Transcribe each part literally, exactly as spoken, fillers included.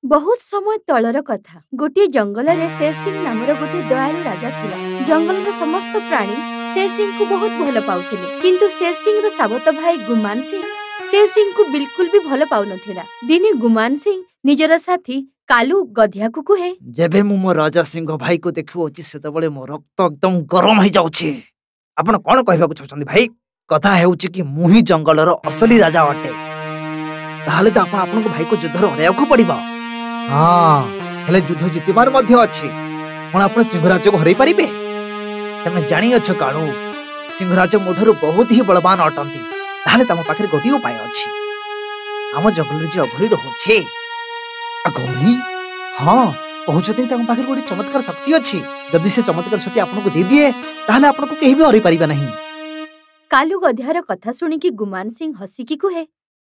बहुत समय तलर कथा गोटे जंगल रे शेर सिंह नामर गोटे दयालु राजा थिला। जंगल समस्त प्राणी शेर सिंह को बहुत भल पाउथिले, किंतु शेर सिंह रो साबत भाई गुमान सिंह शेर सिंह को बिल्कुल भी भल पाउ नथिला। दिने गुमान सिंह निजर साथी कालू गधिया को कहे, जेबे मु मो राजा सिंह भाई को देखुछि सेतबेले मो रक्त एकदम गरम हो जाउछि। आपण कोन कहबा को चाहछन्ती भाई? कथा हेउछि कि मु ही जंगलर असली राजा अटे। ताहले त आपण आपन को भाई को युद्धर हराया को पड़िबा। हां, हेले युद्ध जितिबार मध्ये अछि। कोन आपण सिंहराज को हराई परिबे? तमे जानि अछ कालू, सिंहराज मोठरो बहुत ही बलवान अटंती। ताहले तम पाखरे गोटी उपाय अछि। हम जंगल रे जे अघरी रहछे अघरी, हां पहुंचते तम पाखरे गोटी चमत्कार शक्ति अछि। जदि से चमत्कार शक्ति आपन को दे दिए ताहले आपन को केही भी हराई परिबा नहीं। कालू गधियार कथा सुनि कि गुमान सिंह हसी कि कहे,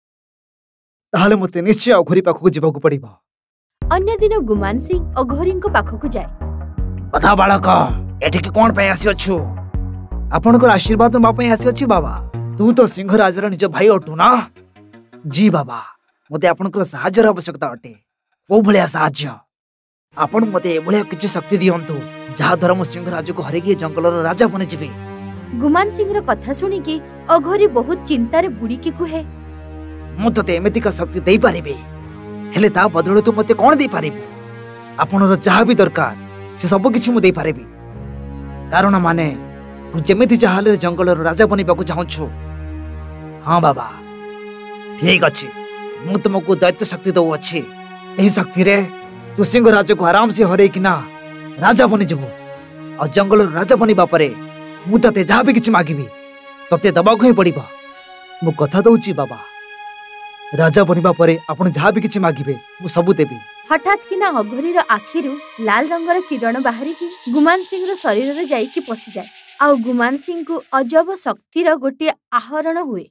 ताहले मते निश्चय अघरी पाखको जिबाकू पड़िबा। अन्य दिन गुमान सिंह अघोरी को पाखको जाए। कथा बालक, एठी के कोन पे आसी अछु? आपन को आशीर्वाद मा पे आसी अछि बाबा। तू तो सिंह राजर निज भाई अटू ना? जी बाबा, मते आपन को सहाय्यर आवश्यकता अटे। को भलिया सहाय्य? आपन मते एभलिया किछि शक्ति दियंतु जहा द्वारा मु सिंह राज को हरेगी जंगलर राजा बने जिबे। गुमान सिंह रो कथा सुनि कि अघोरी बहुत चिंता रे बुड़ी कि कहे, मु तते एमिति का शक्ति देई पारिबे, हेले ता बदले तू मते कोन देई पारिबे? आपनर जहा भी दरकार से सब किछि मु देई पारिबे। कारण माने तू जेमिति जहाले जंगलर राजा बनिबाकू चाहछु। हां बाबा, ठीक अछि। मु तुमको दैत्य शक्ति दउ अछि। एही शक्ति रे तू सिंह राज को आराम से हरे कि ना राजा बनि जबो। और जंगलर राजा बनिबा परे मु तते जहा भी किछि मागिबी तते दबाकू ही पड़िबा। मु कथा दउछि बाबा, राजा बनिबा परे आपण जहा भी किछि मागिबे मु सब देबी। हठात किना अघोरीर आखिरु लाल रंगर किरण बाहरी कि गुमान सिंह रो शरीर रे जाई कि पसि जाए। आ गुमान सिंह को अजब शक्तिर गोटे आहरण हुए।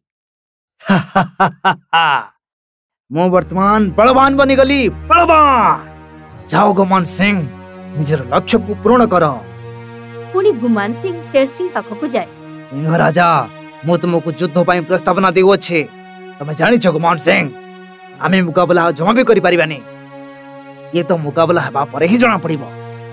मु वर्तमान बलवान बनि गली, बलवान। जाओ गुमान सिंह, निजर लक्ष्य को पूर्ण कर। पुनी गुमान सिंह शेर सिंह पाखको जाए। सिंह राजा, मु तुमको युद्ध पई प्रस्तावना देउ अछि। तमे जानि छ गुमान सिंह, आमे मुकाबला जमा भी करि परिबानी। ये तो मुकाबला हेबा परे ही जणा पड़िबो।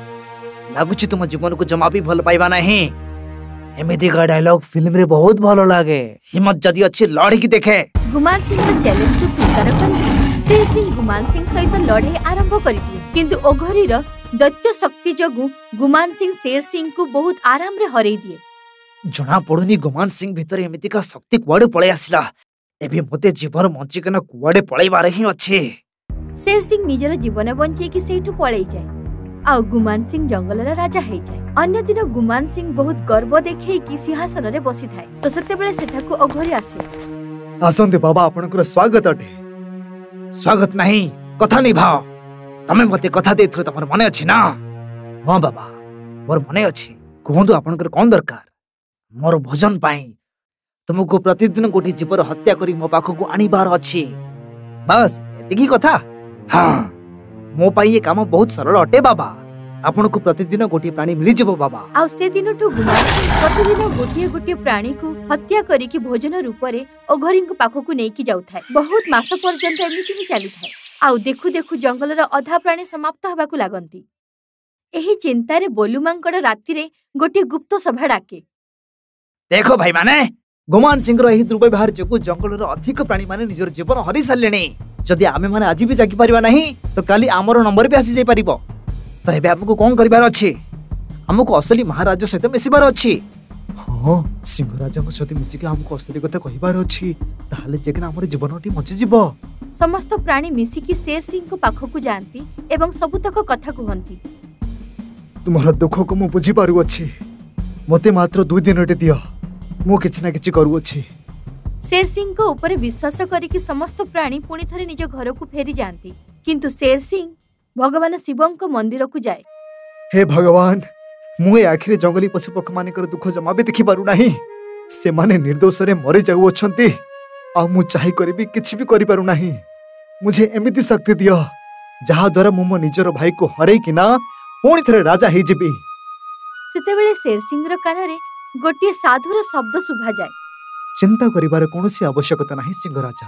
लागुछि तुम जीवन को जमा भी भल पाइबा नहीं। एमिति का डायलॉग फिल्म रे बहुत भलो लागे। हिम्मत जदी अच्छी लड़ी की देखे। गुमान सिंह रो चैलेंज को स्वीकार करि शेर सिंह गुमान सिंह सहित लड़ाई आरंभ करिदिए, किंतु अघोरीर दैत्य शक्ति जगु गुमान सिंह शेर सिंह को बहुत आराम रे हरई दिए। जणा पड़ुनी गुमान सिंह भीतर एमिति का शक्ति कुआडे पळे आसिला। एबे मते जीवन बंचिकना कुआडे पळैबार ही अछि। शेर सिंह निजर जीवन बंचे कि सेठु पळै जाए आ गुमान सिंह जंगलर राजा हे जाए। अन्य दिन गुमान सिंह बहुत गर्व देखै कि सिंहासन रे बसी थाए। तो सेते बेले सेठाको अघोरी आसे। आसंते बाबा, आपनकर स्वागत अटे। स्वागत नहीं, कथा निभाओ। तमे मते कथा देथरो तमर मने अछि ना? हां बाबा, मोर मने अछि। कहंतु आपनकर कोन दरकार? मोर भोजन पाई तुमको प्रतिदिन गोटी जीवर हत्या करी मो पाखको आनिबार अछि। बस एतिकी कथा। हां, मो पाई ये काम बहुत सरल अटे बाबा। आपन को प्रतिदिन गोटी प्राणी मिली जबो बाबा। आ से दिनटु गुमान सिंह प्रतिदिन गोटी गोटी प्राणी को हत्या करी कि भोजन रूप रे अघोरी को पाखको नै कि जाउ थाए। बहुत मास पर्यंत एमिति ही चली थाए। आ देखु देखु जंगलर अधा प्राणी समाप्त हबाकू लागंती। एही चिंता रे बोलुमांकड़ राती रे गोटी गुप्त सभा डाके। देखो भाई माने, गुमान सिंह रो एही दुर्व्यवहार जको जंगलर अधिक प्राणी माने निजर जीवन हरि सालेनी। जदि आमे माने आज भी जागी परिबा नहीं तो काली आमर नंबर भी आसी जाई परिबो। तो एबे हमको कोन करिबार अछि? हमको असली महाराज सहित मिसिबार अछि। हां, सिंह राजा को सहित मिसि के हमको असली कथा कहिबार अछि। ताहाले जेकना हमर जीवनटी मचि जिवो। समस्त प्राणी मिसि कि शेर सिंह को पाखको जानती एवं सबुतक कथा कहंती। तुम्हारा दुख को मु बुझी पारु अछि। मते मात्र दो दिन रे दियो, मु किछ ना किछ करू अछि। शेर सिंह को ऊपर विश्वास करी कि समस्त प्राणी पुणी थरे निज घर को फेरी जानती, किंतु शेर सिंह भगवान शिवं को मंदिर को जाए। हे भगवान, मुए आखिरे जंगली पशु पक्षी मानकर दुख जमा भी देखि पारु नाही। से माने निर्दोष रे मरि जाउ अछंती। आ मु चाहि करबी किछ भी करि पारु नाही। मुझे एमिति शक्ति दियो जहा द्वारा मु मो निजर भाई को हरै कि ना पुणी थरे राजा हे जिबी। सेते बेले शेर सिंह रो कान रे गोटे साधुर शब्द सुभा जाए। चिंता करिबार कोनोसी आवश्यकता नाही सिंह राजा।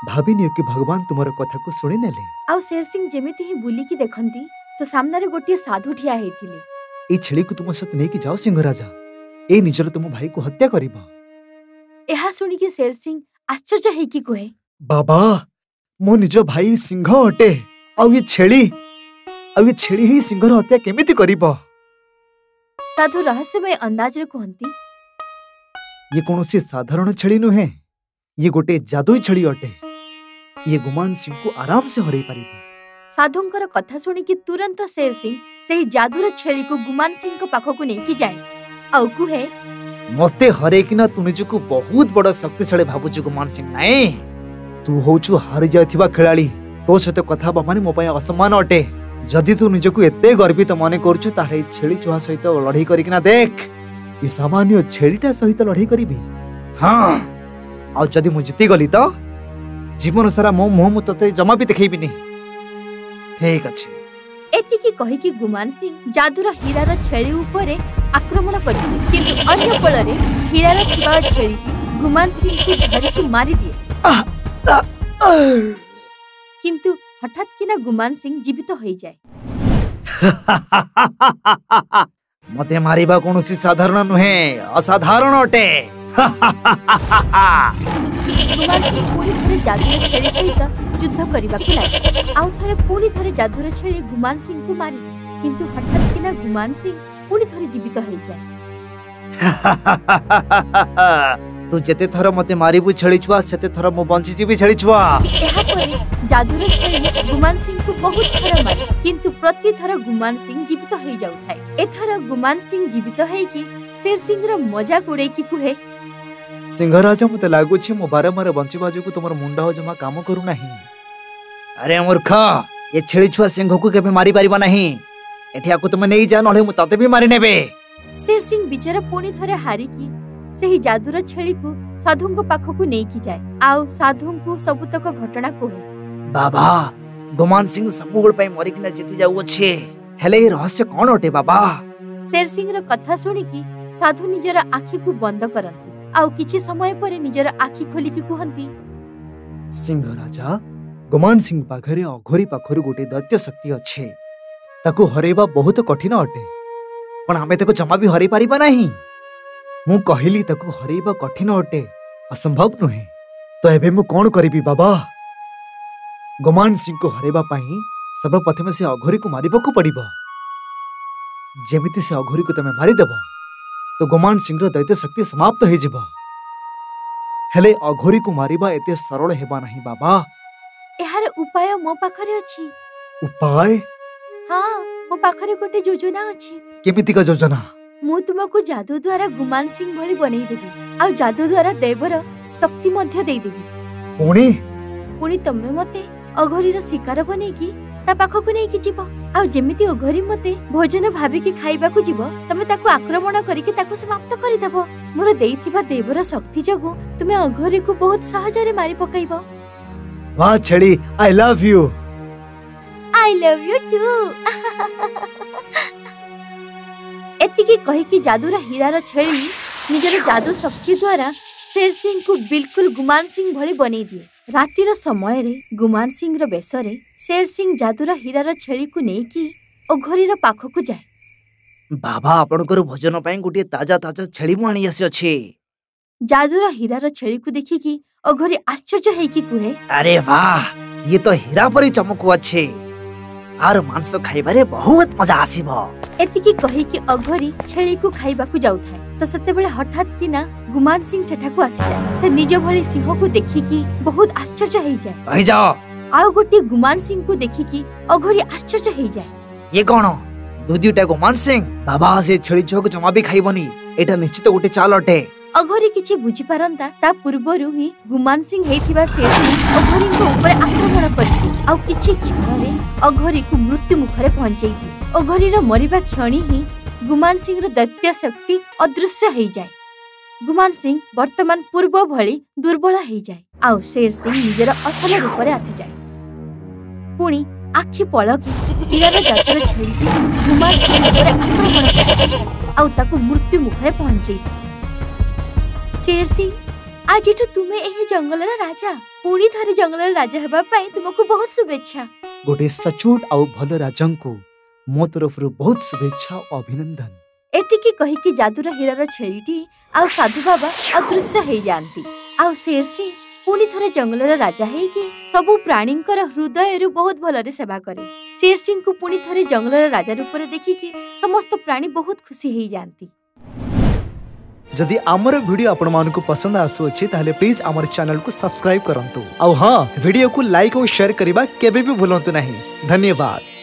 भाविनी कि भगवान तुमर कथा को सुनी नेले। आउ शेर सिंह जेमिति ही बुलिकी देखंती तो सामने गोटे साधु ठिया हेतिले। ए छेली को तुम सत नहीं कि जाओ सिंह राजा, ए निजर तुम भाई को हत्या करिबा। एहा सुनी कि शेर सिंह आश्चर्य है कि कहे, बाबा मो निज भाई सिंह अटे, आउ ये छेली आउ ये छेली ही सिंहर हत्या केमिति करिबा। साधु रहस्यमय अंदाज रे कहंती, ये कौनसी साधारण छेली नुहे, ये गोटे जादुई छेली अटे। ये गुमान सिंह को आराम से हरई पारिबो। साधुंकर कथा सुनी कि तुरंत शेर सिंह सही जादुर छेली को गुमान सिंह को पाखो को नेकी जाए आउ कुहे, मते हरे किना तू निजको बहुत बड़ शक्तिशाली भाबुछु गुमान सिंह नाही। तू होचु हारि जायथिबा खेलाड़ी, तो सहित कथा बा माने मो पय असमान अटे। जदि तू निजको एते गर्वित माने करछु ताहे छेली चुहा सहित लढाई करिकिना देख। ये सामान्य छेलीटा सहित लढाई करिबी। हां आ जदि मु जिति गली तो जीवन सारा मो मुह मु तते जमा भी देखैबी नहीं। ठीक अछि। एतिकी कहि कि गुमान सिंह जादुर हीरार छेली उपरे आक्रमण करथिले, किंतु अन्य पଳରେ हीरार थिबा छेली गुमान सिंह को धरि के मारि दिए। किंतु हठात किना गुमान सिंह जीवित होई जाए। मते मारिबा कोनोसी साधारण नुहे, असाधारण अटे। गुमान सिंह पुणी थरे जादुर छेली सहित युद्ध करिबाकु लागे। आउ थरे पुणी थरे जादुर छेली गुमान सिंह को मारि दिए, किंतु हठात किना गुमान सिंह पुणी थरे जीवित होई जाए। तू जेते थर मते मारिबु छेली छुआ सेते थर मो बंची जीबी छेली छुआ। एहा परे जादुर छेली गुमान सिंह को बहुत थर मारे, किंतु प्रति थर गुमान सिंह जीवित होई जाउथाय। एथर गुमान सिंह जीवित होई कि शेर सिंह रो मजाक उड़े कि कुहे, सिंह राजा मते लागुछि मो बारंबार बंची बाजू को तुमर मुंडा हो जमा काम करू नाही। अरे मूर्ख, ये छेली छुआ सिंह को केबे मारि पारिबा नाही। एठिया को तुम नै जा नले मु तते भी मारि नेबे। शेर सिंह बिचारा पुणी थरे हारी कि सही जादुर छेली को साधु को पाखो को नेकी जाए। आउ साधु को सबुतक घटना कहे, बाबा गुमान सिंह सबुगुल पई मरि किना जिति जाउ अछि, हेले ए रहस्य कोन अटे बाबा। शेर सिंह रो कथा सुनी कि साधु निजर आखि को बंद करंती, आउ किछि समय परे निजर आखि खोली कि कहंती, सिंह राजा गुमान सिंह पाखरे अघोरी पाखरु गोटे दैत्य शक्ति अछि, ताको हरेबा बहुत कठिन अटे। पण हमें ताको जमा भी हरै पारिबा नाही। मु कहिली ताको हरेबा कठिन अटे, असंभव नुहे। तो एबे मु कोन करिबी बाबा। गुमान सिंह को हरेबा पई सर्वप्रथम से अघोरी को मारिबा को पड़िबो। जेमिति से अघोरी को तमे मारि देबो तो गुमान सिंह रो दैत्य शक्ति समाप्त हो जिवो। हेले अघोरी को मारिबा एते सरल हेबा नाही बाबा। एहार उपाय मो पाखरे अछि। उपाय? हां, मो पाखरे गोटे योजना अछि। केमिति का योजना? मु तुमको जादू द्वारा गुमान सिंह भली बनै देबी, आ जादू द्वारा देवर शक्ति मध्य दे देबी। पुणी पुणी तमे मते अघोरी रो शिकार बनै की ता पाखो को नै की जीवो। आ जेमिति अघोरी मते भोजन भाबी की खाइबा को जीवो, तमे ताको आक्रमण करी के ताको समाप्त करि देबो। मोर देइथिबा देवर शक्ति जगु तुमे अघोरी को बहुत सहज रे मारि पकाइबो। वाह छेली, I love you. I love you too. एतिकी कहि कि जादूर हीरार छेली निजर जादू शक्ति द्वारा शेर सिंह को बिल्कुल गुमान सिंह भली बनै दिए। रातिर समय रे गुमान सिंह रो बेश रे शेर सिंह जादूर हीरार छेली को नै कि अघोरी रो पाखो को जाए। बाबा आपनकर भोजन पई गुटे ताजा ताजा छेली मु आनी आसी अछि। जादूर हीरार छेली को देखि कि अघोरी आश्चर्य है कि कुहे, अरे वाह, ये तो हीरा परी चमकु अछि। आर मांस खाइबारे बहुत मजा आसीबो। एतिकी कहि कि अघोरी छेली को खाइबा को जाउथाय। तो सते बेले हठात कि ना गुमान सिंह सेठा को आसी जाए। से निज भली सिंह को देखि कि बहुत आश्चर्य हो जाए। कहि जाओ। आउ गोटे गुमान सिंह को देखि कि अघोरी आश्चर्य हो जाए। ये कोन? दुदीटा गुमान सिंह? बाबा से छेली छुआ को जमा भी खाइबनी, एटा निश्चित गोटे चाल अटे। अघोरी किछि बुझी पारंता ता पूर्वरु ही गुमान सिंह हेथिबा से अघोरी को ऊपर आक्रमण करथि, आउ किछि क्षण रे अघोरी को मृत्यु मुखरे पहुंचैथि। अघोरी रो मरिबा क्षणी ही गुमान सिंह रो दैत्य शक्ति अदृश्य हो जाए। गुमान सिंह वर्तमान पूर्व भली दुर्बल हो जाए, आउ शेर सिंह निजर असल रूप रे आसी जाए। पुणी आखि पलक हीरार जादुर छेली गुमान सिंह ऊपर आक्रमण करथि, आउ ताको मृत्यु मुखरे पहुंचैथि। शेर सिंह, आज तुमे एही जंगलर राजा, पुणी थरे जंगल राजा हेबा पई तुमको बहुत शुभेच्छा। गोटे सचोट आउ भल राजंको मो तरफरु बहुत शुभेच्छा और अभिनंदन। एतिकी कहिकी जादुर हीरार छेलिटी आ साधु बाबा अदृश्य हो जाती। आ शेर सिंह पुणी थरे जंगलर राजा हेकी सबु प्राणींकर हृदय बहुत भलरे सेवा करे। शेर सिंह को पुणी थरे जंगलर राजा रूप में देखिकी समस्त प्राणी बहुत खुशी हो जाती। जदि आमर वीडियो आपण मानकु पसंद आसुअछि ताहले प्लीज आमर चैनल को सब्सक्राइब करंतु। और हाँ, वीडियो को लाइक और शेयर करबा केबे भी भूलंतु नहीं। धन्यवाद।